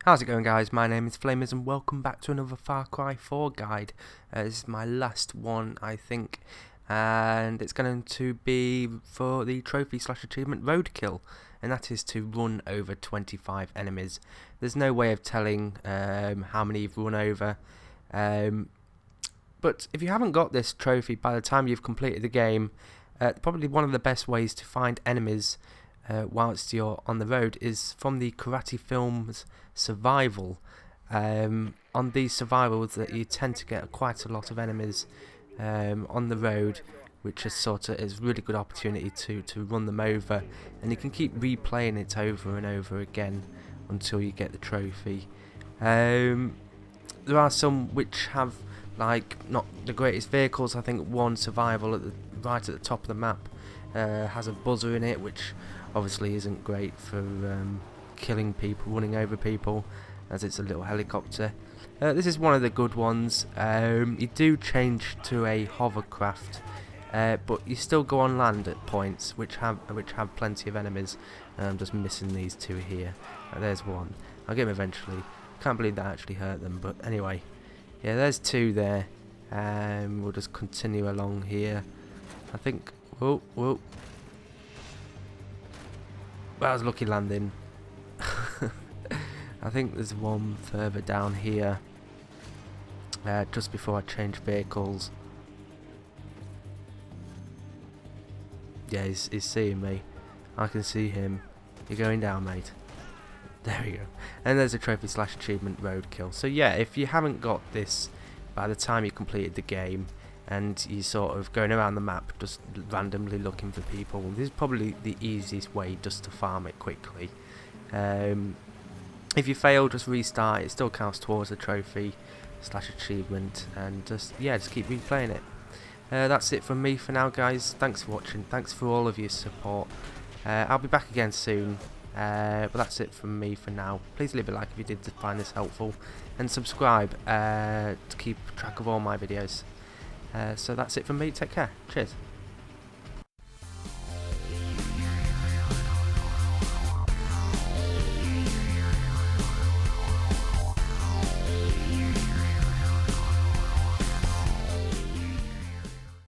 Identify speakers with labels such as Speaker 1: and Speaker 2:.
Speaker 1: How's it going, guys? My name is Flamers and welcome back to another Far Cry 4 guide. This is my last one, I think, and it's going to be for the trophy/achievement Roadkill, and that is to run over 25 enemies. There's no way of telling how many you've run over, but if you haven't got this trophy by the time you've completed the game, probably one of the best ways to find enemies whilst you're on the road is from the Karate Films survival. On these survivals that you tend to get quite a lot of enemies on the road, which is is a really good opportunity to run them over, and you can keep replaying it over and over again until you get the trophy. There are some which have like not the greatest vehicles. I think one survival right at the top of the map has a buzzer in it, which obviously isn't great for killing people, running over people, as it's a little helicopter. This is one of the good ones. You do change to a hovercraft, but you still go on land at points which have plenty of enemies. I'm just missing these two here. There's one. I'll get him eventually. Can't believe that actually hurt them, but anyway. Yeah, there's two there. We'll just continue along here. I think. Whoa, whoa. That was a lucky landing. I think there's one further down here, just before I change vehicles. Yeah, he's seeing me. I can see him. You're going down, mate. There we go. And there's a trophy/achievement Roadkill. So yeah, if you haven't got this by the time you completed the game, and you're sort of going around the map just randomly looking for people, this is probably the easiest way just to farm it quickly. If you fail, just restart. It still counts towards the trophy/achievement, and just keep replaying it. That's it from me for now, guys. Thanks for watching. Thanks for all of your support. I'll be back again soon, but that's it from me for now. Please leave a like if you did find this helpful, and subscribe to keep track of all my videos. So that's it from me. Take care. Cheers.